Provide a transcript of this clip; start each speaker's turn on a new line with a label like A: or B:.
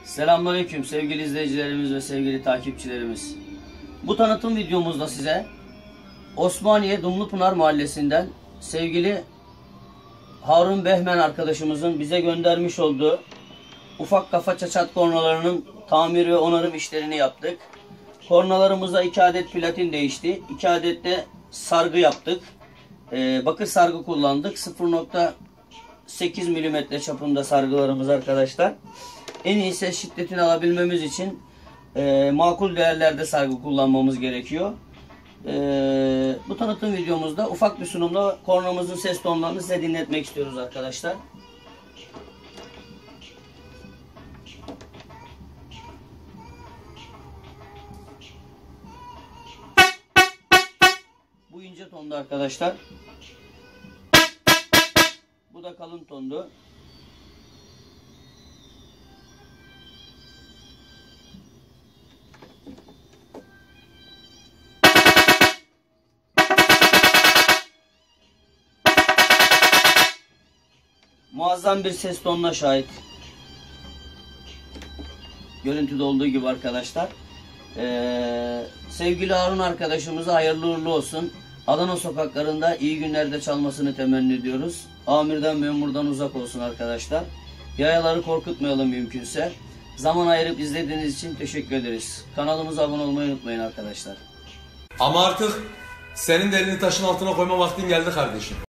A: Selamünaleyküm sevgili izleyicilerimiz ve sevgili takipçilerimiz. Bu tanıtım videomuzda size Osmaniye Dumlupınar Mahallesi'nden sevgili Harun Behmen arkadaşımızın bize göndermiş olduğu ufak kafa çaçat kornalarının tamir ve onarım işlerini yaptık. Kornalarımıza 2 adet platin değişti. 2 adet de sargı yaptık. Bakır sargı kullandık. 0.8 mm çapında sargılarımız arkadaşlar. En iyi ses şiddetini alabilmemiz için makul değerlerde sargı kullanmamız gerekiyor. Bu tanıtım videomuzda ufak bir sunumla kornamızın ses tonlarını size dinletmek istiyoruz arkadaşlar. Bu ince tondu arkadaşlar. Bu da kalın tondu. Muazzam bir ses tonuna şahit. Görüntüde olduğu gibi arkadaşlar. Sevgili Harun arkadaşımıza hayırlı uğurlu olsun. Adana sokaklarında iyi günlerde çalmasını temenni ediyoruz. Amirden memurdan uzak olsun arkadaşlar. Yayaları korkutmayalım mümkünse. Zaman ayırıp izlediğiniz için teşekkür ederiz. Kanalımıza abone olmayı unutmayın arkadaşlar.
B: Ama artık senin de elini taşın altına koyma vaktin geldi kardeşim.